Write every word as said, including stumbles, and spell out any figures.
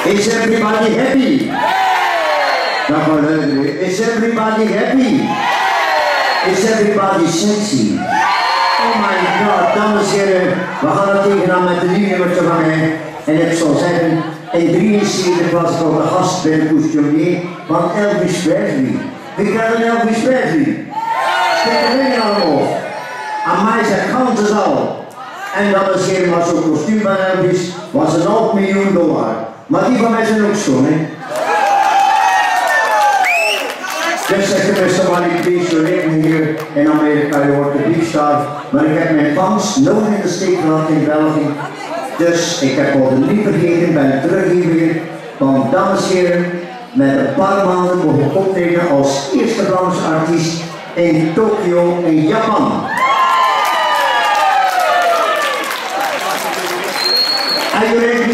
Is everybody happy? Dan gaan we luisteren. Is everybody happy? Is everybody sexy? Oh my god, dames en heren, we gaan het tegenaan met de nieuwe nummer te vangen. En ik zal zeggen, in drieënzeventig was ik al de gast bij de costumier van Elvis Presley. Wie kent Elvis Presley? Steek er in allemaal. Aan mij zijn kanten al. En dames en heren, maar zo'n kostuum van Elvis was een half miljoen dollar. Maar die van mij zijn ook schoon, hè? Dus zegt de beste man, ik ben zo leven hier in Amerika, je hoort de diefstal. Maar ik heb mijn fans nooit in de steek gehad in België. Dus ik heb al niet vergeten, ben terug hier weer. Want dames en heren, met een paar maanden mogen we optreden als eerste Vlaamse artiest in Tokio in Japan. Are you ready?